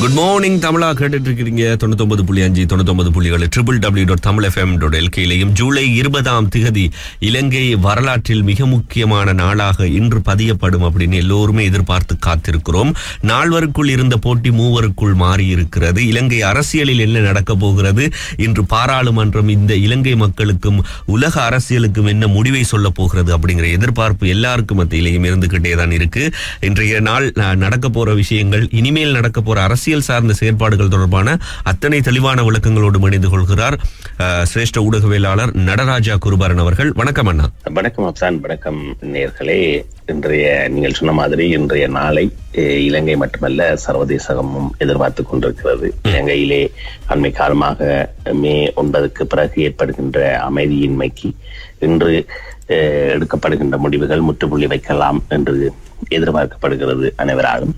Good morning தமிழா கேட்டுட்டு இருக்கிறீங்க 99.5 99.7 www.tamilfm.lk July 20 இலங்கை வரலாற்றில் மிக முக்கியமான நாளாக இன்று பதியப்படும் அப்படின்னு எல்லோருமே எதிர்பார்த்து காத்திருக்கிறோம். நால்வருக்குள் இருந்த போட்டி மூவருக்குள் மாறி இருக்கிறது. இலங்கை அரசியலில் என்ன நடக்க போகிறது, இன்று பாராளுமன்றம் இந்த இலங்கை மக்களுக்கும் உலக அரசியலுக்கும் என்ன முடிவை சொல்ல போகிறது அப்படிங்கிற எதிர்பார்ப்பு எல்லாருக்கும் மத்தியிலையும் இருந்துகிட்டே தான் இருக்கு. இன்றைய நாள் நடக்க போற விஷயங்கள், இனிமேல் நடக்க போற அரசியல் சார்ந்த செயற்பாடுகள் தொடர்பான அத்தனை தெளிவான விளக்கங்களோடு இணைந்து கொள்கிறார் சிரேஷ்ட ஊடகவியலாளர் நடராஜா குருபரன் அவர்கள். வணக்கம் அண்ணா. வணக்கம் அப்சான். வணக்கம் நேயர்களே. இன்றைய நீங்கள் சொன்ன மாதிரி இன்றைய நாளை இலங்கை மட்டுமல்ல சர்வதேசமும் எதிர்பார்த்து கொண்டிருக்கிறது. இலங்கையிலே அண்மை காலமாக மே 9 பிறகு ஏற்படுகின்ற அமைதியின்மைக்கு இன்று எடுக்கப்படுகின்ற முடிவுகள் முற்றுப்புள்ளி வைக்கலாம் என்று எதிர்பார்க்கப்படுகிறது. அனைவராலும்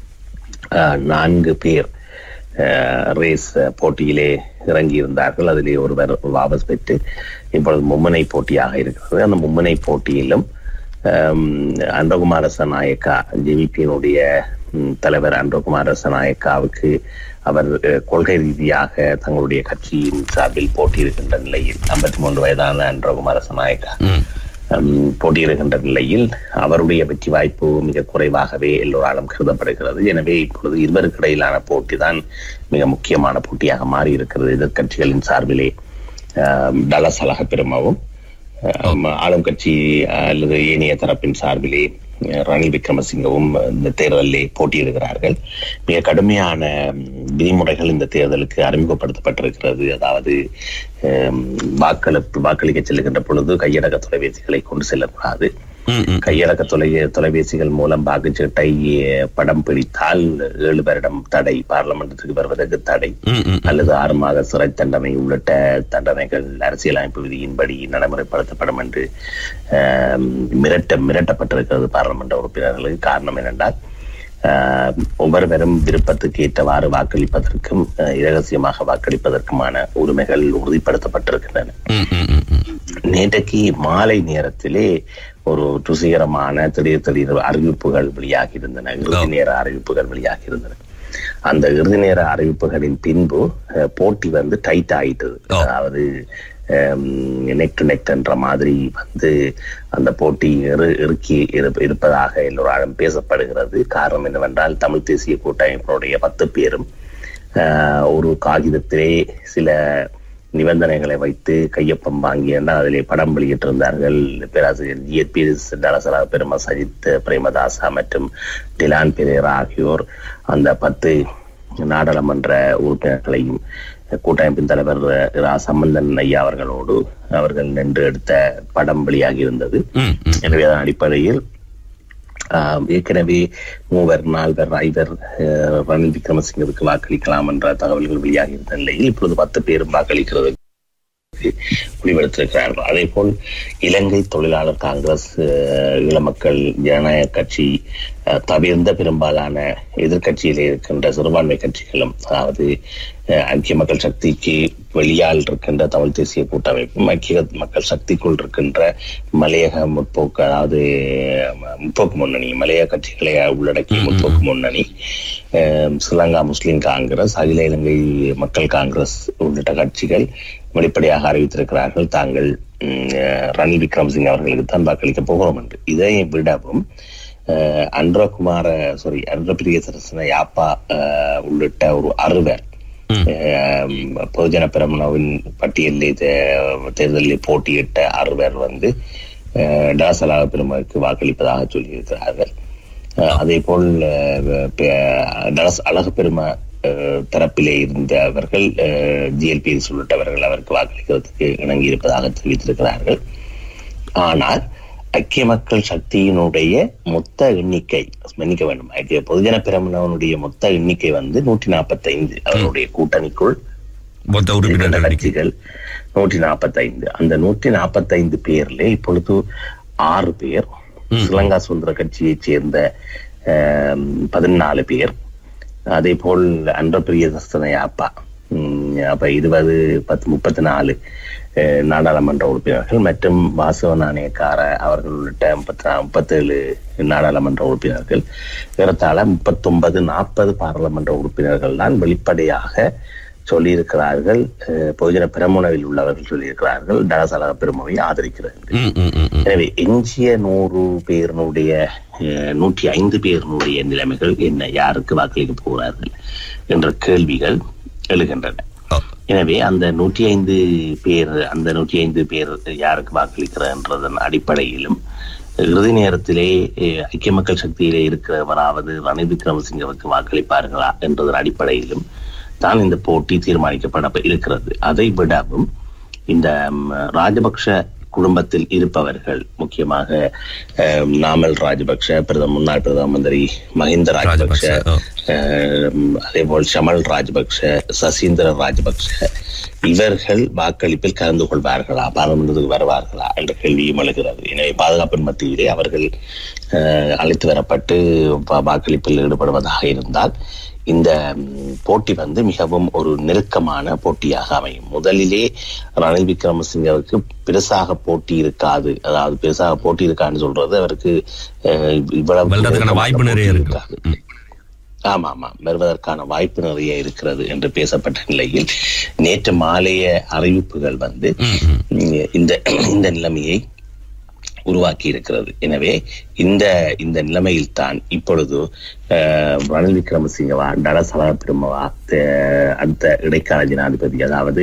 4 பேர் ரேஸ் போட்டியிலே இறங்கியிருந்தார்கள். அதிலே ஒருவர் வாபஸ் பெற்று இப்பொழுது மும்முனை போட்டியாக இருக்கிறது. அந்த மும்முனை போட்டியிலும் அன்றகுமார சநாயக்கா, ஜேவிபியினுடைய தலைவர் அன்றகுமார சநாயக்காவுக்கு அவர் கொள்கை ரீதியாக தங்களுடைய கட்சியின் சார்பில் போட்டியிருக்கின்ற நிலையில் 53 வயதான அன்றகுமார சநாயக்கா போட்டியிடுகின்ற நிலையில் அவருடைய வெற்றி வாய்ப்பு மிக குறைவாகவே எல்லோராலும் கருதப்படுகிறது. எனவே இப்பொழுது இருவருக்கு இடையிலான போட்டி தான் மிக முக்கியமான போட்டியாக மாறி இருக்கிறது. எதிர்கட்சிகளின் சார்பிலே டலஸ் அழகப்பெருமாவும், ஆளும் கட்சி அல்லது ஏனைய தரப்பின் சார்பிலே ரணில் விக்ரமசிங்கவும் இந்த தேர்தலிலே போட்டியிடுகிறார்கள். மிக கடுமையான விதிமுறைகள் இந்த தேர்தலுக்கு அறிமுகப்படுத்தப்பட்டிருக்கிறது. அதாவது வாக்களிக்க செல்லுகின்ற பொழுது கையடக்க தொலைபேசிகளை கொண்டு செல்லக்கூடாது. கையடக்க தொலைபேசிகள் மூலம் வாக்குச்சீட்டை படம் பிடித்தால் 7 வருடம் தடை, பார்லமெண்டத்துக்கு வருவதற்கு தடை அல்லது 6 மாத சிறை தண்டனை உள்ளிட்ட தண்டனைகள் அரசியலமைப்பு விதியின்படி நடைமுறைப்படுத்தப்படும் என்று மிரட்டப்பட்டிருக்கிறது பார்லமெண்ட் உறுப்பினர்களுக்கு. காரணம் என்னென்றால் ஒவ்வொருவரும் விருப்பத்துக்கு ஏற்றவாறு வாக்களிப்பதற்கும் இரகசியமாக வாக்களிப்பதற்குமான உரிமைகள் உறுதிப்படுத்தப்பட்டிருக்கின்றன. நேற்றைக்கு மாலை நேரத்திலே ஒரு ருசிகரமான திடீர் அறிவிப்புகள் வெளியாகி இருந்தன. இறுதி நேர அறிவிப்புகள் வெளியாகி இருந்தன. அந்த இறுதி நேர அறிவிப்புகளின் பின்பு போட்டி டைட் ஆயிட்டது. அதாவது நெக் டு நெக் என்ற மாதிரி அந்த போட்டி இறுக்கி இருப்பதாக எல்லோராலும் பேசப்படுகிறது. காரணம் என்னவென்றால் தமிழ் தேசிய கூட்டமைப்பினுடைய 10 பேரும் ஒரு காகிதத்திலே சில நிபந்தனைகளை வைத்து கையொப்பம் வாங்கியிருந்தால் அதிலே படம் வெளியிட்டிருந்தார்கள். பேராசிரியர் ஜிஎப்பி டலசலா பெருமா, சஜித் பிரேமதாசா மற்றும் டிலான் பெரேரா ஆகியோர் அந்த 10 நாடாளுமன்ற உறுப்பினர்களையும் கூட்டமைப்பின் தலைவர் இரா சம்பந்தன் ஐயா அவர்கள் நின்று எடுத்த படம் வெளியாகி இருந்தது. எனவே அதன் அடிப்படையில் ஏற்கனவே 3 4 5 ரணில் விக்ரமசிங்கவுக்கு வாக்களிக்கலாம் என்ற தகவல்கள் வெளியாகி இருந்த நிலையில் இப்பொழுது 10 பேரும் வாக்களிக்கிறது முடிவெடுத்திருக்கிறார்கள். அதே போல் இலங்கை தொழிலாளர் காங்கிரஸ், ஈழமக்கள் ஜனநாயக கட்சி தவிர்ந்த பெரும்பாலான எதிர்கட்சியிலே இருக்கின்ற சிறுபான்மை கட்சிகளும், அதாவது ஐக்கிய மக்கள் சக்திக்கு வெளியால் இருக்கின்ற தமிழ் தேசிய கூட்டமைப்பும், ஐக்கிய மக்கள் சக்திக்குள் இருக்கின்ற மலையக முற்போக்கு, அதாவது முற்போக்கு முன்னணி, மலையக கட்சிகளை உள்ளடக்கிய முற்போக்கு முன்னணி, ஸ்ரீலங்கா முஸ்லிம் காங்கிரஸ், அகில இலங்கை மக்கள் காங்கிரஸ் உள்ளிட்ட கட்சிகள் வெளிப்படையாக அறிவித்திருக்கிறார்கள் தாங்கள் ரணில் விக்ரமசிங்க அவர்களுக்கு தான் வாக்களிக்கப் போகிறோம் என்று. இதை விடவும் அன்றபிரியதர்சன யாப்பா உள்ளிட்ட ஒரு 6 பொதுஜன பெரமுனவின் பட்டியலில் தேர்தலில் போட்டியிட்ட 6 டாசலாக பெருமாவுக்கு வாக்களிப்பதாக சொல்லியிருக்கிறார்கள். அதே போல் டலஸ் அழகப்பெருமா தரப்பிலே இருந்தவர்கள் ஜிஎல்பி உள்ளிட்டவர்கள் அவருக்கு வாக்களிக்கிறதுக்கு இணங்கியிருப்பதாக தெரிவித்திருக்கிறார்கள். ஆனால் ஐக்கிய மக்கள் சக்தியினுடைய மொத்த எண்ணிக்கை மன்னிக்க வேண்டும், ஐக்கிய பொதுஜன பெரமுனவனுடைய மொத்த எண்ணிக்கை 145. அவருடைய கூட்டணிக்குள் மொத்த உறுப்பினர் கட்சிகள் 145. அந்த 145 பேர்ல இப்பொழுது 6 பேர் ஸ்ரீலங்கா சுதந்திர கட்சியைச் சேர்ந்த 14 பேர், அதே போல் அன்றபிரியதர்சன யாப்பா அப்ப 34 நாடாளுமன்ற உறுப்பினர்கள் மற்றும் வாசவ நாணயக்கார அவர்கள் உள்ளிட்ட 37 நாடாளுமன்ற உறுப்பினர்கள், ஏறத்தாழ 39-40 பாராளுமன்ற உறுப்பினர்கள் தான் வெளிப்படையாக சொல்லியிருக்கிறார்கள். பொதுஜன பெரமுனவில் உள்ளவர்கள் சொல்லியிருக்கிறார்கள் டலசலக பெருமவை ஆதரிக்கிறது. எனவே எஞ்சிய 100 பேருடைய 105 பேருடைய நிலைமைகள் என்ன, யாருக்கு வாக்களிக்க போகிறார்கள் என்ற கேள்விகள் எழுகின்றன. எனவே அந்த 105 பேர் யாருக்கு வாக்களிக்கிறன்றதன் அடிப்படையிலும் இறுதி நேரத்திலே ஐக்கிய மக்கள் சக்தியிலே இருக்கிறவராவது ரணில் விக்ரமசிங்கவுக்கு வாக்களிப்பார்களா என்றதன் அடிப்படையிலும் தான் இந்த போட்டி தீர்மானிக்கப்பட இருக்கிறது. அதை விடவும் இந்த ராஜபக்ஷ குடும்பத்தில் இருப்பவர்கள், முக்கியமாக நாமல் ராஜபக்ஷ, முன்னாள் பிரதம மந்திரி மஹிந்த ராஜபக்ஷ, அதே போல் ஷமல் ராஜபக்ஷ, சசீந்திர ராஜபக்ஷ, இவர்கள் வாக்களிப்பில் கலந்து கொள்வார்களா, பாராளுமன்றத்துக்கு வருவார்களா என்ற கேள்வியும் எழுகிறது. எனவே பாதுகாப்பின் மத்தியிலே அவர்கள் அழைத்து வரப்பட்டு வாக்களிப்பில் ஈடுபடுவதாக இருந்தால் இந்த போட்டி மிகவும் ஒரு நெருக்கமான போட்டியாக அமையும். முதலிலே ரணில் விக்ரமசிங்கவுக்கு பெருசாக போட்டி இருக்காது. அதாவது பெருசாக போட்டி இருக்கான்னு சொல்றது அவருக்கு இவ்வளவு வாய்ப்பு நிறைய இருக்காது. ஆமா, வருவதற்கான வாய்ப்பு நிறைய இருக்கிறது என்று பேசப்பட்ட நிலையில் நேற்று மாலைய அறிவிப்புகள் இந்த நிலைமையை உருவாக்கி இருக்கிறது. எனவே இந்த நிலைமையில் தான் இப்பொழுது ரணில் விக்ரமசிங்கவா டலசலக பெருமவா அடுத்த இடைக்கால ஜனாதிபதி, அதாவது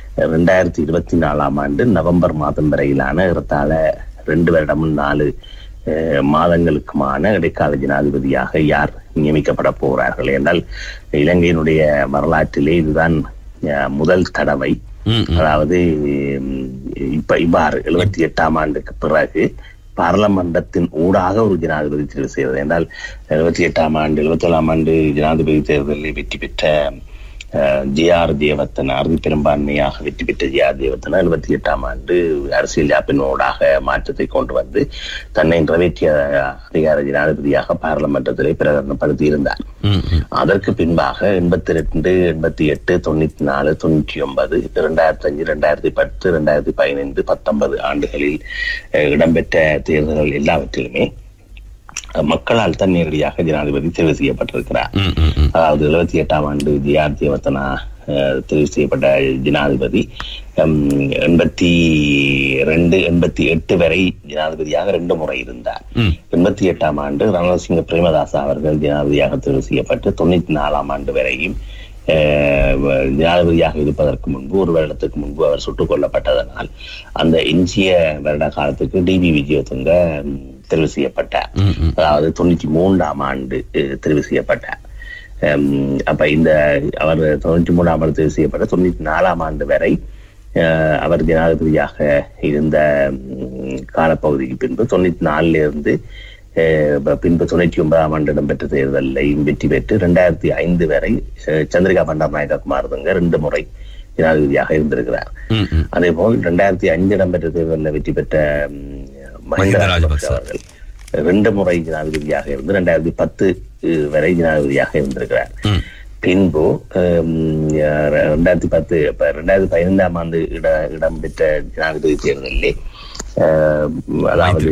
2024 நவம்பர் மாதம் வரையிலான ஏறத்தாழ 2 வருடமும் 4 மாதங்களுக்குமான இடைக்கால ஜனாதிபதியாக யார் நியமிக்கப்பட போகிறார்கள் என்றால் இலங்கையினுடைய வரலாற்றிலே இதுதான் முதல் தடவை. அதாவது இவ்வாறு 78ஆம் ஆண்டுக்கு பிறகு பாராளுமன்றத்தின் ஊடாக ஒரு ஜனாதிபதி தேர்வு செய்வது என்றால் 77ஆம் ஆண்டு ஜனாதிபதி தேர்தலில் வெற்றி பெற்ற ஜே.ஆர். ஜெயவர்தன, அறுதி பெரும்பான்மையாக வெற்றி பெற்ற ஜே.ஆர். ஜெயவர்தன 78ஆம் ஆண்டு அரசியல் யாப்பினோடாக மாற்றத்தை கொண்டு தன்னை நிறைவேற்றிய அதிகார ஜனாதிபதியாக பாராளுமன்றத்திலே பிரகடனப்படுத்தி இருந்தார். அதற்கு பின்பாக 82, 88, 94, 99, 2005, 2010, 2015, 19 ஆண்டுகளில் இடம்பெற்ற தேர்தல்கள் எல்லாவற்றிலுமே மக்களால் தான் நேரடியாக ஜனாதிபதி தெரிவு செய்யப்பட்டிருக்கிறார். அதாவது 78ஆம் ஆண்டு ஜே.ஆர். ஜெயவர்தனா தெரிவு செய்யப்பட்ட ஜனாதிபதி 82, 88 வரை ஜனாதிபதியாக 2 முறை இருந்தார். 88ஆம் ஆண்டு ரணசிங்க பிரேமதாச அவர்கள் ஜனாதிபதியாக தெரிவு செய்யப்பட்டு 94ஆம் ஆண்டு வரையும் ஜனாதிபதியாக இருப்பதற்கு முன்பு 1 வருடத்துக்கு முன்பு அவர் சுட்டுக் கொல்லப்பட்டதனால் அந்த எஞ்சிய வருட காலத்துக்கு டிபி விஜயதுங்க தெரிவு செய்யப்பட்டார். அதாவது 93ஆம் ஆண்டு தெரிவு செய்யப்பட்டார். அப்ப அவர் 93ஆம் ஆண்டு தெரிவு செய்யப்பட்ட 94ஆம் ஆண்டு வரை அவர் ஜனாதிபதியாக இருந்த காலப்பகுதிக்கு பின்பு 94 இருந்து பின்பு 99ஆம் ஆண்டு இடம்பெற்ற தேர்தலையும் வெற்றி பெற்று 2005 வரை சந்திரிகா பண்டாரநாயக்க குமாரதுங்க 2 முறை ஜனாதிபதியாக இருந்திருக்கிறார். அதே போல் 2005 இடம்பெற்ற தேர்தலில் வெற்றி பெற்ற மஹிந்த ராஜபக்ஷ அவர்கள் 2 முறை ஜனாதிபதியாக இருந்து 2010 வரை ஜனாதிபதியாக இருந்திருக்கிறார். பின்பு 2015ஆம் ஆண்டு இடம்பெற்ற ஜனாதிபதி தேர்தலிலே அதாவது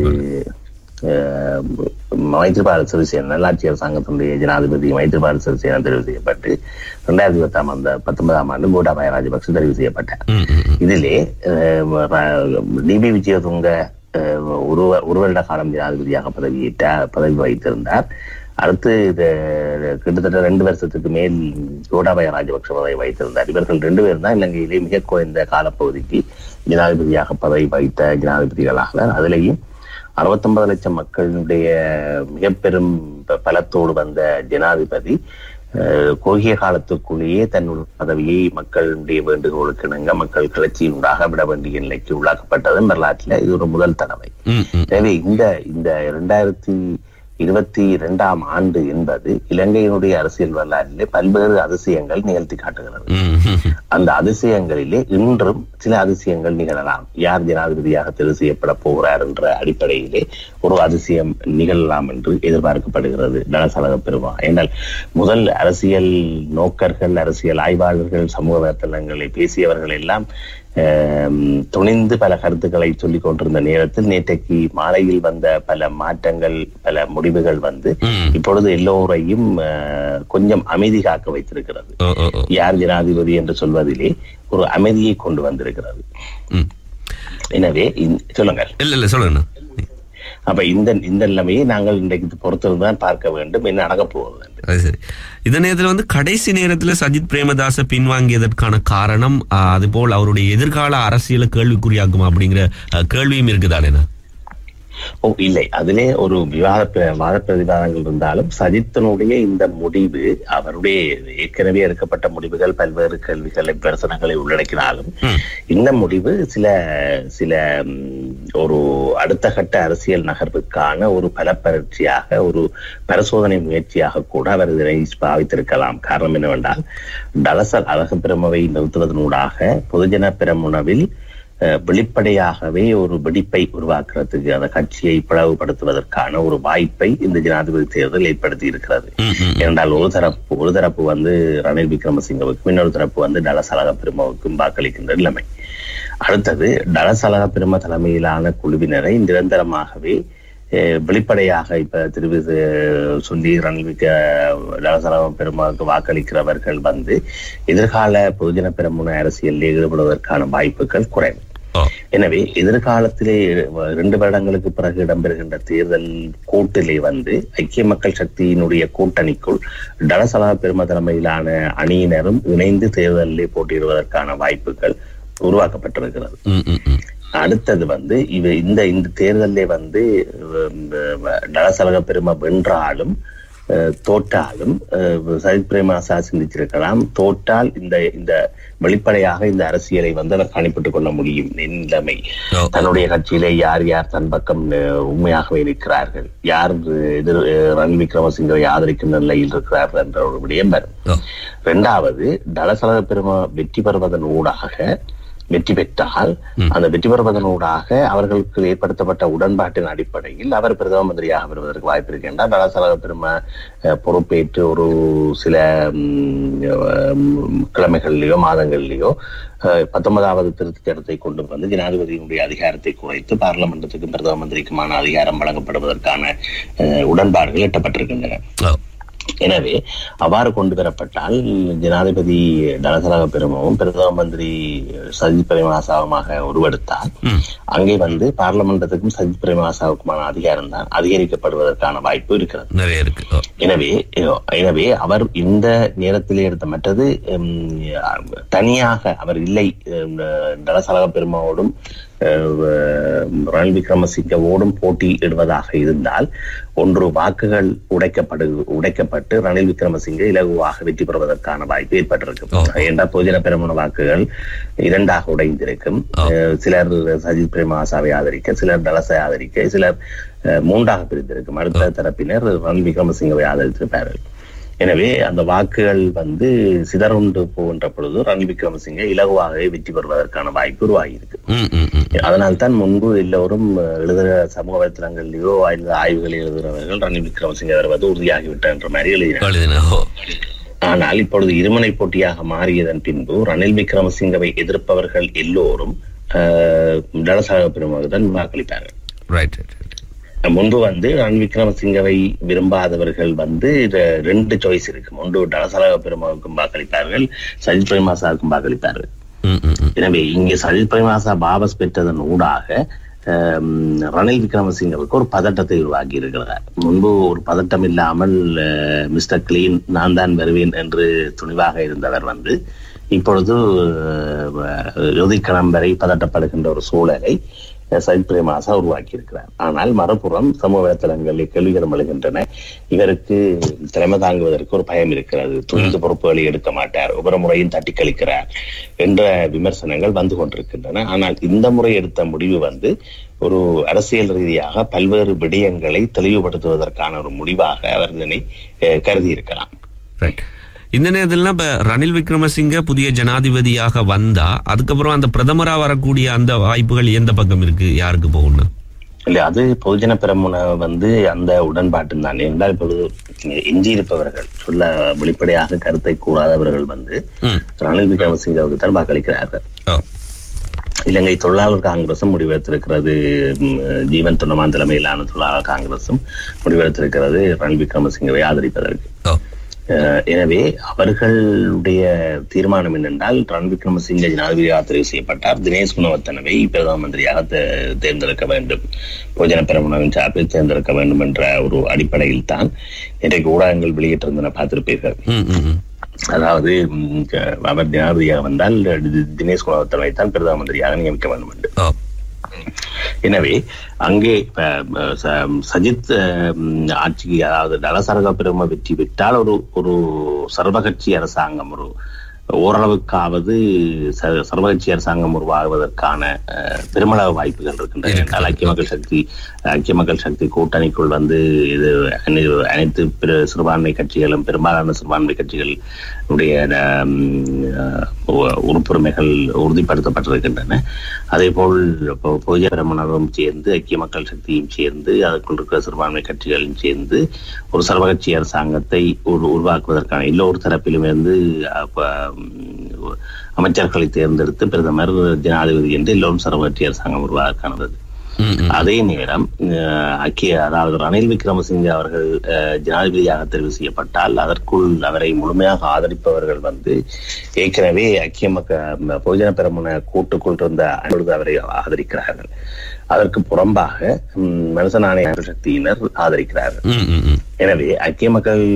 மைத்ரிபால சிறிசேன நல்லாட்சி அரசாங்கத்தினுடைய ஜனாதிபதி மைத்ரிபால சிறிசேன தெரிவு செய்யப்பட்டு 2019ஆம் ஆண்டு கோட்டாபய ராஜபக்ஷ தெரிவு செய்யப்பட்டார். இதிலே டிபி விஜயதுங்க ஒரு வருட காலம் ஜனாதிபதியாக பதவி வைத்திருந்தார். அடுத்து கிட்டத்தட்ட 2 வருஷத்துக்கு மேல் கோட்டாபய ராஜபக்ஷ பதவி வைத்திருந்தார். இவர்கள் 2 பேரும் தான் இலங்கையிலே மிக குறைந்த காலப்பகுதிக்கு ஜனாதிபதியாக பதவி வைத்த ஜனாதிபதிகளாக. அதிலேயும் 69 லட்சம் மக்களுடைய மிக பெரும் பலத்தோடு வந்த ஜனாதிபதி குறுகிய காலத்துக்குள்ளேயே தன்னுடைய பதவியை மக்களுடைய வேண்டுகோளுக்கு இணங்க மக்கள் கிளர்ச்சியினூடாக விட வேண்டிய நிலைக்கு உள்ளாக்கப்பட்டது வரலாற்றில் இது ஒரு முதல் தடவை. எனவே இந்த 2022 ஆண்டு என்பது இலங்கையினுடைய அரசியல் வரலாற்றிலே பல்வேறு அதிசயங்கள் நிகழ்த்தி காட்டுகிறது. அந்த அதிசயங்களிலே இன்றும் சில அதிசயங்கள் நிகழலாம். யார் ஜனாதிபதியாக தெரிவு செய்யப்பட போகிறார் என்ற அடிப்படையிலே ஒரு அதிசயம் நிகழலாம் என்று எதிர்பார்க்கப்படுகிறது. தனசலக பெருமா என்றால் முதல் அரசியல் நோக்கர்கள், அரசியல் ஆய்வாளர்கள், சமூக வலைத்தளங்களை பேசியவர்கள் எல்லாம் துணிந்து பல கருத்துக்களை சொல்லிக் கொண்டிருந்த நேரத்தில் நேற்றைக்கு மாலையில் வந்த பல மாற்றங்கள், பல முடிவுகள் வந்து இப்பொழுது எல்லோரையும் கொஞ்சம் அமைதி காக்க வைத்திருக்கிறது. யார் ஜனாதிபதி என்று சொல்வதிலே ஒரு அமைதியை கொண்டு வந்திருக்கிறது. எனவே சொல்லுங்கள். இல்ல சொல்லுங்க. அப்ப இந்த நிலைமையை நாங்கள் இன்றைக்கு பொறுத்திருந்தான் பார்க்க வேண்டும், என்ன நடக்கப் போகுது. சரி, இந்த நேரத்தில் கடைசி நேரத்தில் சஜித் பிரேமதாச பின்வாங்கியதற்கான காரணம் அதுபோல் அவருடைய எதிர்கால அரசியலை கேள்விக்குறியாக்குமா அப்படிங்கிற கேள்வியும் இருக்குதானே? இல்லை, அதிலே ஒரு வாத பிரதிவாதங்கள் இருந்தாலும் சஜித்தினுடைய இந்த முடிவு, அவருடைய ஏற்கனவே எடுக்கப்பட்ட முடிவுகள் பல்வேறு கேள்விகளை, விமர்சனங்களை உள்ளடக்கினாலும் இந்த முடிவு சில ஒரு அடுத்த கட்ட அரசியல் நகர்வுக்கான ஒரு பலப்பரட்சியாக, ஒரு பரிசோதனை முயற்சியாக கூட அவர் இதனை பாவித்திருக்கலாம். காரணம் என்னவென்றால், டலசல் அழகப்பிரமவை நிறுத்துவதனூடாக பொதுஜன பெரமுனவில் வெளிப்படையாகவே ஒரு வெடிப்பை உருவாக்குறதுக்கு, அந்த கட்சியை பிளவுபடுத்துவதற்கான ஒரு வாய்ப்பை இந்த ஜனாதிபதி தேர்தல் ஏற்படுத்தி இருக்கிறது. ஏனென்றால் ஒரு தரப்பு ரணில் விக்ரமசிங்கவுக்கும், இன்னொரு தரப்பு டலசலக பெருமாவுக்கும் வாக்களிக்கின்ற நிலைமை. அடுத்தது, டலசலக பெருமா தலைமையிலான குழுவினரை நிரந்தரமாகவே வெளிப்படையாக இப்ப தெரிவு சொல்லி டலசலக பெருமாவுக்கு வாக்களிக்கிறவர்கள் எதிர்கால பொதுஜன பெரமுன அரசியலில் ஈடுபடுவதற்கான வாய்ப்புகள் குறைவு. எனவே எதிர்காலத்திலே 2 வருடங்களுக்கு பிறகு இடம்பெறுகின்ற தேர்தல் கூட்டிலே ஐக்கிய மக்கள் சக்தியினுடைய கூட்டணிக்குள் டலசலக பெருமா தலைமையிலான அணியினரும் இணைந்து தேர்தலிலே போட்டியிடுவதற்கான வாய்ப்புகள் உருவாக்கப்பட்டிருக்கிறது. அடுத்தது இந்த தேர்தலே டலசலக பெருமா வென்றாலும் தோற்றாலும் சஜித் பிரேமதாச சிந்திச்சிருக்கலாம். தோற்றால் இந்த வெளிப்படையாக இந்த அரசியலை அவர் காணிப்பட்டுக் கொள்ள முடியும் நிலைமை. தன்னுடைய கட்சியிலே யார் யார் தன் பக்கம் உண்மையாகவே இருக்கிறார்கள், யார் ரணில் விக்ரமசிங்கவை ஆதரிக்கும் நிலையில் இருக்கிறார்கள் என்ற ஒரு விடயம் வரும். 2வது, டலசலக பெருமா வெற்றி பெற்றால் அந்த வெற்றி பெறுவதனூடாக அவர்களுக்கு ஏற்படுத்தப்பட்ட உடன்பாட்டின் அடிப்படையில் அவர் பிரதம மந்திரியாக வருவதற்கு வாய்ப்பு இருக்கின்றார். டலசலக பெருமா பொறுப்பேற்று ஒரு சில கிழமைகளிலேயோ மாதங்களிலேயோ 19வது திருத்தச் சட்டத்தை கொண்டு ஜனாதிபதியினுடைய அதிகாரத்தை குறைத்து பார்லிமெண்டத்துக்கும் பிரதம மந்திரிக்குமான அதிகாரம் வழங்கப்படுவதற்கான உடன்பாடுகள் எட்டப்பட்டிருக்கின்றன. எனவே அவ்வாறு கொண்டு வரப்பட்டால் ஜனாதிபதி டலசலக பெருமாவும் பிரதம மந்திரி சஜித் பிரேமதாசவுமாக உருவெடுத்தால் அங்கே பார்லிமெண்டத்துக்கும் சஜித் பிரேமதாசவுக்குமான அதிகாரம் தான் அதிகரிக்கப்படுவதற்கான வாய்ப்பு இருக்கிறது. எனவே அவர் இந்த நேரத்தில் எடுத்த மற்றது தனியாக அவர் இல்லை, டலசலக பெருமாவோடும் ரணில் விக்ரமசிங்கவோடும் போட்டியிடுவதாக இருந்தால் ஒன்று வாக்குகள் உடைக்கப்பட்டு ரணில் விக்ரமசிங்க இலகுவாக வெற்றி பெறுவதற்கான வாய்ப்பு ஏற்பட்டிருக்கும். ஏண்டா பொதுஜன பெரமுன வாக்குகள் 2ஆக உடைந்திருக்கும். சிலர் சஜித் பிரேமதாசவை ஆதரிக்க, சிலர் டலசை ஆதரிக்க, சிலர் 3ஆக பிரிந்திருக்கும். அடுத்த தரப்பினர் ரணில் விக்ரமசிங்கவை ஆதரித்திருப்பார்கள். எனவே அந்த வாக்குகள் சிதறுண்டு போகின்ற பொழுது ரணில் விக்ரமசிங்க இலகுவாகவே வெற்றி பெறுவதற்கான வாய்ப்பு உருவாகியிருக்கு. அதனால்தான் முன்பு எல்லோரும் எழுதுகிற சமூக வலைத்தளங்களிலேயோ ஆய்வுகளை எழுதுகிறவர்கள் ரணில் விக்ரமசிங்க வருவது உறுதியாகிவிட்டார் என்ற மாதிரி எழுதினார். ஆனால் இப்பொழுது இருமுனை போட்டியாக மாறியதன் பின்பு ரணில் விக்ரமசிங்கவை எதிர்ப்பவர்கள் எல்லோரும் டலசலக பெருமாவுக்கு தான் வாக்களிப்பார்கள். முன்பு ரணில் விக்ரமசிங்கவை விரும்பாதவர்கள் 2 சாய்ஸ் இருக்கு. ஒன்று டலசலக பெருமாவுக்கும் வாக்களிப்பார்கள், சஜித் பிரேமதாசாவுக்கும் வாக்களிப்பார்கள். எனவே இங்கே சஜித் பிரேமதாசா வாபஸ் பெற்றதன் ஊடாக ரணில் விக்ரமசிங்கவுக்கு ஒரு பதட்டத்தை உருவாக்கி இருக்கிறார். முன்பு ஒரு பதட்டம் இல்லாமல் மிஸ்டர் கிளீன் நான் தான் வருவேன் என்று துணிவாக இருந்தவர் இப்பொழுது இறுதிக்கணம் வரை பதட்டப்படுகின்ற ஒரு சூழலை சஜித் பிரேமதாச உருவாக்கி இருக்கிறார். ஆனால் மறுபுறம் சமூக வலைத்தளங்களில் கேள்விகள் எழுகின்றன. இவருக்கு தலைமை தாங்குவதற்கு ஒரு பயம் இருக்கிறது, துணிந்து பொறுப்புகளை எடுக்க மாட்டார், ஒவ்வொரு முறையும் தட்டி கழிக்கிறார் என்ற விமர்சனங்கள் வந்து கொண்டிருக்கின்றன. ஆனால் இந்த முறை எடுத்த முடிவு ஒரு அரசியல் ரீதியாக பல்வேறு விடயங்களை தெளிவுபடுத்துவதற்கான ஒரு முடிவாக அவர் இதனை கருதி இருக்கலாம். இந்த நேரத்தில் இப்ப ரணில் விக்ரமசிங்க புதிய ஜனாதிபதியாக வந்தா அதுக்கப்புறம் அந்த பிரதமரா வரக்கூடிய அந்த வாய்ப்புகள் எந்த பக்கம் இருக்கு, யாருக்கு போகணும்? இல்ல, அது பொதுஜன பெரமுன அந்த உடன்பாட்டு தான். என்றால் இப்பொழுது எஞ்சியிருப்பவர்கள் சொல்ல வெளிப்படையாக கருத்தை கூறாதவர்கள் ரணில் விக்ரமசிங்கவுக்கு தான் வாக்களிக்கிறார்கள். இலங்கை தொழிலாளர் காங்கிரசும் முடிவெடுத்திருக்கிறது, ஜீவன் தொண்டமான் தலைமையிலான தொழிலாளர் காங்கிரசும் முடிவெடுத்திருக்கிறது ரணில் விக்ரமசிங்கவை ஆதரிப்பதற்கு. எனவே அவர்களுடைய தீர்மானம் என்னென்றால், ரணில் விக்ரமசிங்க ஜனாதிபதியாக தெரிவு செய்யப்பட்டார், தினேஷ் குணவர்த்தனவை பிரதம மந்திரியாக தேர்ந்தெடுக்க வேண்டும், பொதுஜன பெரமுனவின் சார்பில் தேர்ந்தெடுக்க வேண்டும் என்ற ஒரு அடிப்படையில் தான் இன்றைக்கு ஊடகங்கள் வெளியிட்டிருந்தன, பார்த்திருப்பீர்கள். அதாவது அவர் ஜனாதிபதியாக வந்தால் தினேஷ் குணவர்த்தனவை தான் பிரதம மந்திரியாக நியமிக்க வேண்டும் என்று. எனவே அங்கே சஜித் ஆட்சிக்கு, அதாவது டலசரக பெருமை வெற்றி பெற்றால் ஒரு சர்வகட்சி அரசாங்கம், ஓரளவுக்காவது சர்வகட்சி அரசாங்கம் உருவாகுவதற்கான பெருமளவு வாய்ப்புகள் இருக்கின்றன. ஐக்கிய மக்கள் சக்தி கூட்டணிக்குள் இது அனைத்து சிறுபான்மை கட்சிகளும், பெரும்பாலான சிறுபான்மை கட்சிகளுடைய உறுப்புரிமைகள் உறுதிப்படுத்தப்பட்டிருக்கின்றன. அதே போல் பொதுஜன பெரமுனவும் சேர்ந்து, ஐக்கிய மக்கள் சக்தியும் சேர்ந்து, அதற்குள் இருக்கிற சிறுபான்மை கட்சிகளும் சேர்ந்து ஒரு சர்வகட்சி அரசாங்கத்தை உருவாக்குவதற்கான எல்லோரு தரப்பிலும் இருந்து அமைச்சர்களை தேர்ந்தெடுத்து பிரதமர் ஜனாதிபதி என்று எல்லோரும் சர்வகட்சி அரசாங்கம் உருவாக்கானது. அதே நேரம் அதாவது ரணில் விக்ரமசிங்க அவர்கள் ஜனாதிபதியாக தெரிவு செய்யப்பட்டால் அதற்குள் அவரை முழுமையாக ஆதரிப்பவர்கள் ஏற்கனவே பொதுஜன பெரமுன கூட்டுக்குள் இருந்த அவரை ஆதரிக்கிறார்கள். அதற்கு புறம்பாக மனுஷ நாணய சக்தியினர் ஆதரிக்கிறார்கள். எனவே ஐக்கிய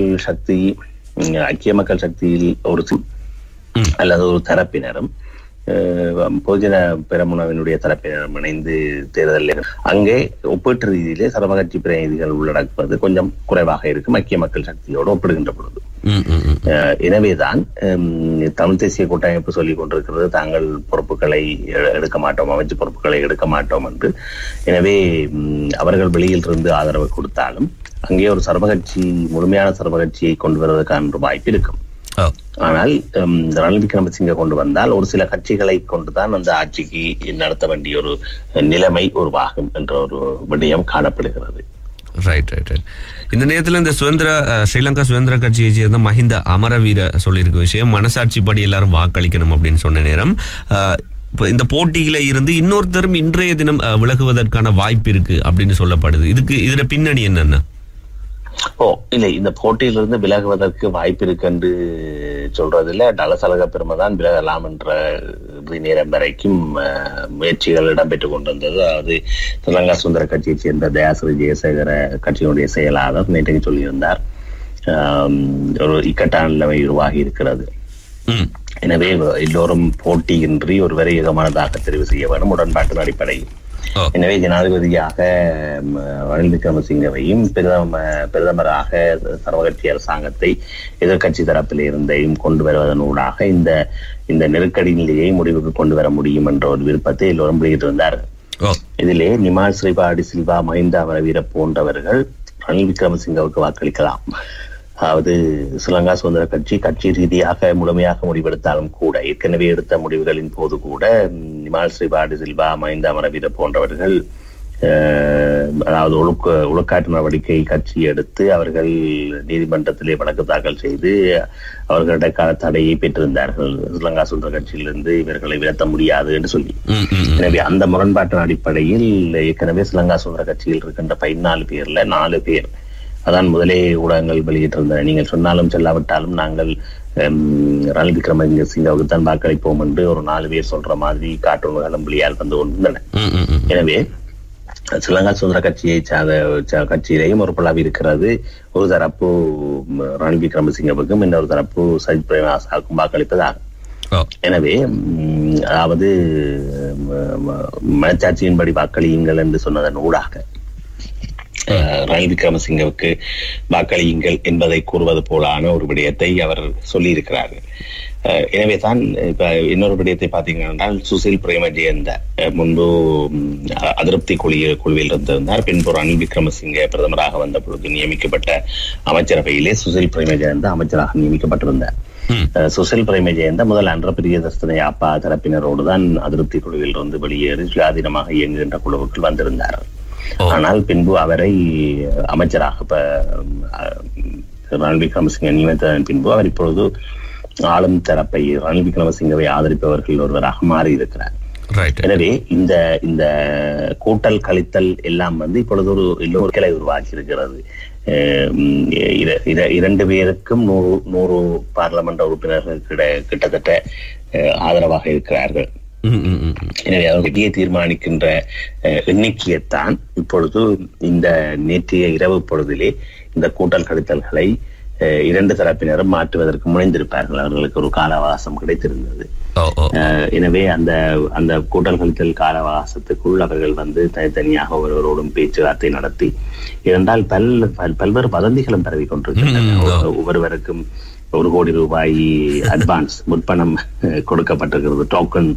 மக்கள் சக்தியில் ஒரு அல்லது ஒரு தரப்பினரும் பொதுஜன பெரமுனவினுடைய தரப்பினரும் இணைந்து தேர்தலில் அங்கே ஒப்பீட்டு ரீதியிலே சர்வகட்சி பிரதிநிதிகள் உள்ளடக்குவது கொஞ்சம் குறைவாக இருக்கும் ஐக்கிய மக்கள் சக்தியோடு ஒப்பிடுகின்ற பொழுது. எனவேதான் தமிழ் தேசிய கூட்டமைப்பு சொல்லிக் கொண்டிருக்கிறது, தாங்கள் பொறுப்புகளை எடுக்க மாட்டோம், அமைச்சு பொறுப்புகளை எடுக்க மாட்டோம் என்று. எனவே அவர்கள் வெளியில் இருந்து ஆதரவு கொடுத்தாலும் அங்கே ஒரு முழுமையான சர்வகட்சியை கொண்டு வருவதற்கான வாய்ப்பு இருக்கும். ஆனால் ரணில் விக்ரமசிங்க கொண்டு வந்தால் ஒரு சில கட்சிகளை கொண்டுதான் அந்த ஆட்சிக்கு நடத்த வேண்டிய ஒரு நிலைமை உருவாகும் என்ற ஒரு விடயம் காணப்படுகிறது. இந்த நேரத்தில் இந்த ஸ்ரீலங்கா சுதந்திர கட்சியை சேர்ந்த மஹிந்த அமரவீர சொல்லியிருக்க விஷயம், மனசாட்சிப்படி எல்லாரும் வாக்களிக்கணும் அப்படின்னு சொன்ன நேரம் இந்த போட்டியில இருந்து இன்னொருத்தரும் இன்றைய தினம் விலகுவதற்கான வாய்ப்பு இருக்கு அப்படின்னு சொல்லப்படுது. இதுல பின்னணி என்னன்னா? இல்லை, இந்த போட்டியிலிருந்து விலகுவதற்கு வாய்ப்பு இருக்கு என்று சொல்றதில்ல. டலசலக பெருமைதான் விலகலாம் என்ற நேரம் வரைக்கும் முயற்சிகள் இடம்பெற்றுக் கொண்டிருந்தது. அதாவது ஸ்ரீலங்கா சுதந்திர கட்சியை சேர்ந்த தயாசிரி ஜெயசேகர கட்சியினுடைய செயலாளர் நேற்றைக்கு சொல்லியிருந்தார், ஒரு இக்கட்டான நிலைமை உருவாகி இருக்கிறது. எனவே எல்லோரும் போட்டியின்றி ஒரு விரைகமானதாக தெரிவு செய்ய வேண்டும் உடன்பாட்டின் அடிப்படையில். எனவே ஜனாதிபதியாக ரணில் விக்ரமசிங்கவையும் பிரதமராக சர்வகட்சி அரசாங்கத்தை எதிர்கட்சி தரப்பில் இருந்தையும் கொண்டு வருவதனூடாக இந்த நெருக்கடி நிலையை முடிவுக்கு கொண்டு வர முடியும் என்ற ஒரு விருப்பத்தை எல்லோரும் வெளியிட்டிருந்தார்கள். இதிலே நிமால் ஸ்ரீபாடி சில்வா, மஹிந்த அமரவீர போன்றவர்கள் ரணில் விக்ரமசிங்கவுக்கு வாக்களிக்கலாம். அதாவது ஸ்ரீலங்கா சுதந்திர கட்சி ரீதியாக முழுமையாக முடிவெடுத்தாலும் கூட, ஏற்கனவே எடுத்த முடிவுகளின் போது கூட நிமால் ஸ்ரீபாடி சில்வா, மஹிந்த அமரவீர போன்றவர்கள் அதாவது ஒழுக்காற்று நடவடிக்கை கட்சி எடுத்து அவர்கள் நீதிமன்றத்திலே வழக்கு தாக்கல் செய்து அவர்களுடைய கால தடையை பெற்றிருந்தார்கள். ஸ்ரீலங்கா சுதந்திர கட்சியிலிருந்து இவர்களை விலத்த முடியாது என்று சொல்லி. எனவே அந்த முரண்பாட்டின் அடிப்படையில் ஏற்கனவே ஸ்ரீலங்கா சுதந்திர கட்சியில் இருக்கின்ற 14 பேர்ல 4 பேர், அதான் முதலே ஊடகங்கள் வெளியிட்டிருந்தன, நீங்கள் சொன்னாலும் சொல்லாவிட்டாலும் நாங்கள் ரணில் விக்ரமசிங்கவுக்கு தான் வாக்களிப்போம் என்று ஒரு 4 பேர் சொல்ற மாதிரி கார்ட்டூன்களும் வெளியால் வந்து கொண்டிருந்தன. எனவே ஸ்ரீலங்கா சுதந்திர கட்சியிலேயும் ஒரு பிளவு இருக்கிறது. ஒரு தரப்பு ரணில் விக்ரமசிங்கவுக்கும் இன்னொரு தரப்பு சஜித் பிரேமதாசவுக்கும் வாக்களிப்பதாக. எனவே அதாவது மனச்சாட்சியின்படி வாக்களியுங்கள் என்று சொன்னதன் ஊடாக ரணில் விக்ரமசிங்கவுக்கு வாக்களியுங்கள் என்பதை கூறுவது போலான ஒரு விடயத்தை அவர் சொல்லியிருக்கிறார்கள். எனவே தான் இப்ப இன்னொரு விடயத்தை பார்த்தீங்கன்னா, சுசில் பிரேமஜெயந்த முன்பு அதிருப்தி குழுவில் இருந்திருந்தார். பின்பு ரணில் விக்ரமசிங்கே பிரதமராக வந்த பொழுது நியமிக்கப்பட்ட அமைச்சரவையிலே சுசில் பிரேமஜெயந்த அமைச்சராக நியமிக்கப்பட்டிருந்தார். சுசில் பிரேமஜெயந்த முதல் அன்ற பிரியதர்சனை அப்பா தரப்பினரோடு தான் அதிருப்தி குழுவில் இருந்து வெளியேறி சுயாதீனமாக இயங்குகின்ற குழுவுக்குள் வந்திருந்தார். ஆனால் பின்பு அவரை அமைச்சராக ரணில் விக்ரமசிங்கே நியமித்ததன் பின்பு அவர் இப்பொழுது ஆளும் தரப்பை ரணில் விக்ரமசிங்கவை ஆதரிப்பவர்கள் ஒருவராக மாறி இருக்கிறார். எனவே இந்த கூட்டல் கழித்தல் எல்லாம் இப்பொழுது ஒரு கிளை உருவாக்கி இருக்கிறது. 2 பேருக்கும் 100 பாராளுமன்ற உறுப்பினர்கள் கிட்டத்தட்ட ஆதரவாக இருக்கிறார்கள். எனவே அவர்களுடைய தீர்மானிக்கின்ற எண்ணிக்கையைத்தான் இப்பொழுது இந்த நேற்றைய இரவு பொழுதிலே இந்த கூட்டல் கழித்தல்களை 2 தரப்பினரும் மாற்றுவதற்கு முனைந்திருப்பார்கள். அவர்களுக்கு ஒரு கால அவகாசம் கிடைத்திருந்தது. எனவே அந்த கூட்டல் கழித்தல் கால அவகாசத்துக்குள் அவர்கள் தனித்தனியாக ஒருவரோடும் பேச்சுவார்த்தை நடத்தி இருந்தால் பல்வேறு வதந்திகளும் பரவி கொண்டிருக்கின்றன. ஒவ்வொருவருக்கும் 1 கோடி ரூபாய் அட்வான்ஸ் முற்பணம் கொடுக்கப்பட்டிருக்கிறது, டோக்கன்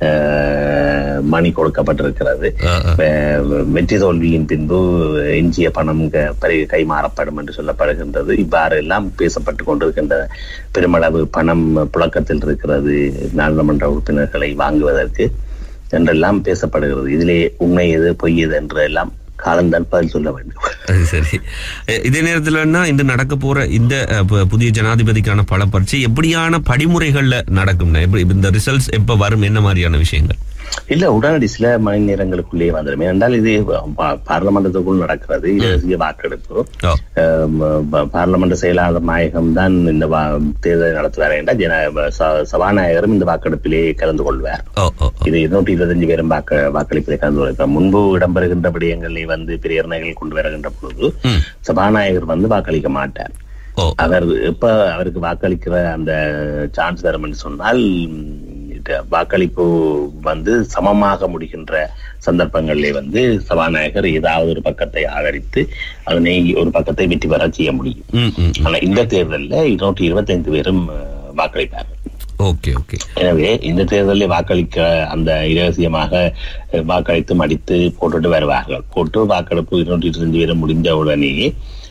மணி கொடுக்கப்பட்டிருக்கிறது. வெற்றி தோல்வியின் பின்பு எஞ்சிய பணம் கைமாறப்படும் என்று சொல்லப்படுகின்றது. இவ்வாறு எல்லாம் பேசப்பட்டு கொண்டிருக்கின்ற பெருமளவு பணம் புழக்கத்தில் இருக்கிறது நாடாளுமன்ற உறுப்பினர்களை வாங்குவதற்கு என்றெல்லாம் பேசப்படுகிறது. இதிலே உண்மை எது பொய் எது என்று எல்லாம் காலம்தான் பதில் சொல்ல வேண்டும். சரி, இதே நேரத்தில் இந்த நடக்க போற இந்த புதிய ஜனாதிபதிக்கான பல பரீட்சை எப்படியான படிமுறைகள்ல நடக்கும்? இந்த ரிசல்ட்ஸ் எப்ப வரும்? என்ன மாதிரியான விஷயங்கள்? இல்ல, உடனடி சில மணி நேரங்களுக்குள்ளே வந்துடும். ஏனென்றால் இது பார்லமெண்டத்துக்குள் நடக்கிறது. இரகசிய வாக்கெடுப்பு. பார்லமெண்ட் செயலாளர் நாயகம் தான் இந்த தேர்தலை நடத்துவார் என்றால் சபாநாயகரும் இந்த வாக்கெடுப்பிலே கலந்து கொள்வார். இது 225 பேரும் வாக்களிப்பிலே கலந்து கொள்வார். முன்பு இடம்பெறுகின்ற விடயங்களை பிரேரணைகள் கொண்டு வருகின்ற பொழுது சபாநாயகர் வாக்களிக்க மாட்டார். அவர் எப்ப அவருக்கு வாக்களிக்கிற அந்த சான்ஸ் வரும் என்று சொன்னால் வாக்களிப்பு சமமாக முடிகின்ற சந்தர்ப்பங்களிலே சபாநாயகர் ஏதாவது ஒரு பக்கத்தை ஆதரித்து அதனை ஒரு பக்கத்தை வெற்றி பெற செய்ய முடியும். ஆனா இந்த தேர்தலில் 225 பேரும் வாக்களிப்பார்கள். எனவே இந்த தேர்தலில் வாக்களிக்க அந்த இரகசியமாக வாக்களித்து மடித்து போட்டுட்டு வருவார்கள். போட்டு வாக்கெடுப்பு 225 பேரும் முடிந்த உடனேயே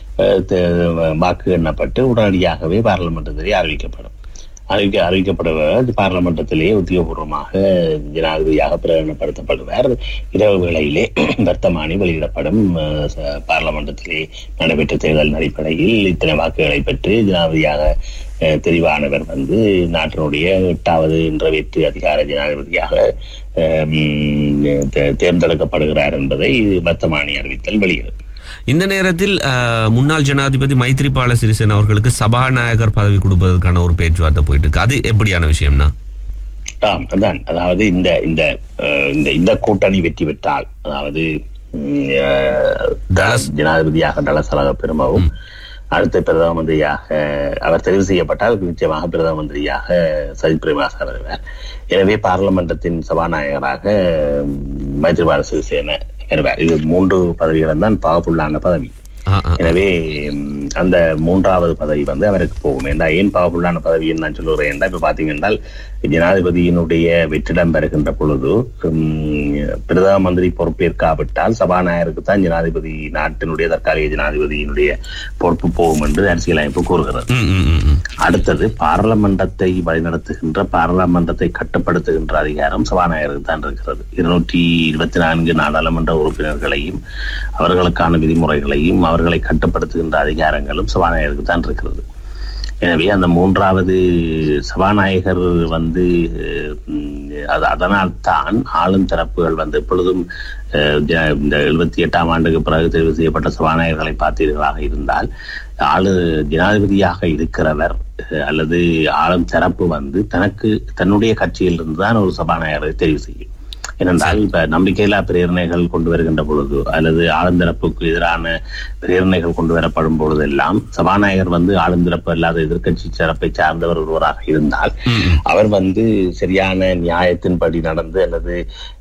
வாக்கு எண்ணப்பட்டு உடனடியாகவே பாராளுமன்றத்திலே அறிவிக்கப்படுவார். பார்லமெண்டத்திலேயே உத்தியோகபூர்வமாக ஜனாதிபதியாக பிரகடனப்படுத்தப்படுவார். இரவு வேளையிலே வர்த்தமானி வெளியிடப்படும். பார்லமெண்டத்திலே நடைபெற்ற தேர்தல் அடிப்படையில் இத்தனை வாக்குகளை பெற்று ஜனாதிபதியாக தெரிவானவர் நாட்டினுடைய 8வது நிறைவேற்று அதிகார ஜனாதிபதியாக தேர்ந்தெடுக்கப்படுகிறார் என்பதை வர்த்தமானி அறிவித்தல் வெளியிடும். இந்த நேரத்தில் முன்னாள் ஜனாதிபதி மைத்ரிபால சிறிசேன அவர்களுக்கு சபாநாயகர் பதவி கொடுப்பதற்கான ஒரு பேச்சுவார்த்தை போயிட்டு இருக்கு. அது எப்படியான விஷயம்னா? அதான், அதாவது இந்த கூட்டணி வெற்றி பெற்றால், அதாவது ஜனாதிபதியாக டலசலக பெருமாவும் அடுத்த பிரதம மந்திரியாக அவர் தெரிவு செய்யப்பட்டால் நிச்சயமாக பிரதம மந்திரியாக சஜித் பிரேமதாச வருவார். எனவே பார்லமெண்டத்தின் சபாநாயகராக மைத்ரிபால சிறிசேன வருவார். இது 3 பதவிகள் தான் பவர்ஃபுல்லான பதவி. எனவே அந்த 3வது பதவி அவருக்கு போகும். ஏன் பவர்ஃபுல்லான பதவி நான் சொல்லுறேன்? இப்ப பாத்தீங்கன்னா ஜனாதிபதியினுடைய வெற்றிடம் பெறுகின்ற பொழுது பிரதம மந்திரி பொறுப்பேற்காவிட்டால் சபாநாயகருக்கு தான் ஜனாதிபதி, நாட்டினுடைய தற்காலிக ஜனாதிபதியினுடைய பொறுப்பு போகும் என்று அரசியலமைப்பு கூறுகிறது. அடுத்தது பார்லமெண்டத்தை வழிநடத்துகின்ற, பார்லமெண்டத்தை கட்டுப்படுத்துகின்ற அதிகாரம் சபாநாயகருக்கு தான் இருக்கிறது. 224 நாடாளுமன்ற உறுப்பினர்களையும் அவர்களுக்கான விதிமுறைகளையும் அவர்களை கட்டுப்படுத்துகின்ற அதிகாரங்களும் சபாநாயகருக்கு தான் இருக்கிறது. எனவே அந்த 3வது சபாநாயகர் அதனால் தான் ஆளும் தரப்புகள் எப்பொழுதும் இந்த 78ஆம் ஆண்டுக்கு பிறகு தெரிவு செய்யப்பட்ட சபாநாயகர்களை பார்த்தீர்களாக இருந்தால் ஜனாதிபதியாக இருக்கிறவர் அல்லது ஆளும் தரப்பு தனக்கு தன்னுடைய கட்சியில் இருந்துதான் ஒரு சபாநாயகரை தெரிவு செய்யும். ஏனென்றால் இப்ப நம்பிக்கையில்லா பிரேரணைகள் கொண்டு வருகின்ற பொழுது அல்லது ஆளுந்தரப்புக்கு எதிரான பிரேரணைகள் கொண்டு வரப்படும் பொழுதெல்லாம் சபாநாயகர் ஆளுந்தரப்பு அல்லாத எதிர்க்கட்சி சிறப்பை சார்ந்தவர் ஒருவராக இருந்தால் அவர் சரியான நியாயத்தின்படி நடந்து அல்லது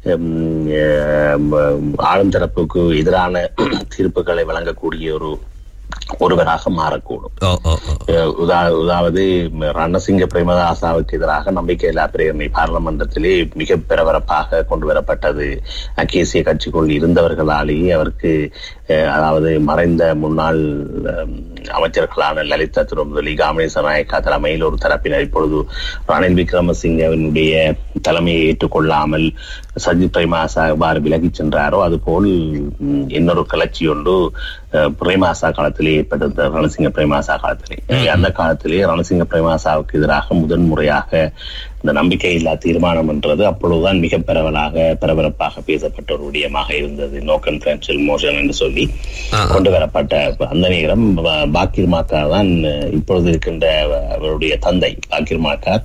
ஆளுந்தரப்புக்கு எதிரான தீர்ப்புகளை வழங்கக்கூடிய ஒருவராக மாறக்கூடும். அதாவது ரணசிங்க பிரேமதாசாவுக்கு எதிராக நம்பிக்கையில்லா பிரேரணை பார்லமெண்டத்திலே மிக பரபரப்பாக கொண்டு வரப்பட்டது. தேசிய கட்சிக்குள் இருந்தவர்களாலேயே அவருக்கு, அதாவது மறைந்த முன்னாள் அமைச்சர்களான லலிதா திருமதி காமேச நாயக்கா தலைமையில் ஒரு தரப்பினர் இப்பொழுது ரணில் விக்ரமசிங்கவினுடைய தலைமையை ஏற்றுக்கொள்ளாமல் சஜித் பிரேமதாசா எவ்வாறு விலகிச் சென்றாரோ அதுபோல் இன்னொரு கிளர்ச்சி ஒன்று பிரேமதாசா காலத்திலே ஏற்பட்டது. ரணசிங்க பிரேமதாசா காலத்திலே, அந்த காலத்திலே ரணசிங்க பிரேமதாசாவுக்கு எதிராக முதன்முறையாக இந்த நம்பிக்கையில்லா தீர்மானம் என்றது அப்பொழுதுதான் மிக பரபரப்பாக பேசப்பட்ட ஒரு விடயமாக இருந்தது. நோ கான்ஃபிடென்ஷியல் மோஷன் என்று சொல்லி கொண்டு வரப்பட்ட அந்த நேரம் பாக்கிர் மாக்கார் தான் இப்பொழுது இருக்கின்ற அவருடைய தந்தை. பாக்கிர் மாக்கார்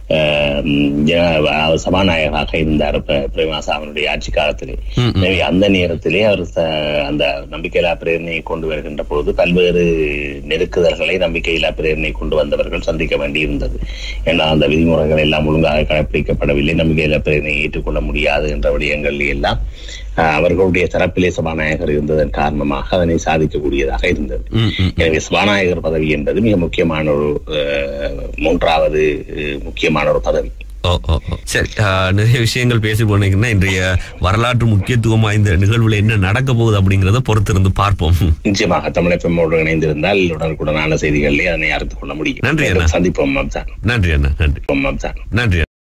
சபாநாயகராக இருந்தார் பிரேமதாசா அவனுடைய ஆட்சி காலத்திலே. எனவே அந்த நேரத்திலே அவர் அந்த நம்பிக்கையில்லா பிரேரணையை கொண்டு வருகின்ற பொழுது பல்வேறு நெருக்குதல்களை நம்பிக்கையில்லா பிரேரணை கொண்டு வந்தவர்கள் சந்திக்க வேண்டியிருந்தது. ஏன்னா அந்த விதிமுறைகள் எல்லாம் ஒழுங்காக கடைபிடிக்கப்படவில்லை, நம்பிக்கையில்லா பிரேரணையை ஏற்றுக்கொள்ள முடியாது என்ற விடயங்கள் எல்லாம் அவர்களுடைய தரப்பிலே சபாநாயகர் இருந்ததன் காரணமாக அதனை சாதிக்கக்கூடியதாக இருந்தது. எனவே சபாநாயகர் பதவி என்பது மிக முக்கியமான மூன்றாவது முக்கியமான ஒரு பதவி. சரி, நிறைய விஷயங்கள் பேசி போனீங்கன்னா இன்றைய வரலாற்று முக்கியத்துவம் வாய்ந்த நிகழ்வுல என்ன நடக்க போகுது அப்படிங்கறத பொறுத்திருந்து பார்ப்போம். நிச்சயமாக தமிழ் எஃப்எம்மோடு இணைந்திருந்தால் உடனுக்குடனான செய்திகளிலே அதனை அறிந்து கொள்ள முடியும். நன்றி அண்ணா, சந்திப்போம். நன்றி அண்ணா, நன்றி. நன்றி.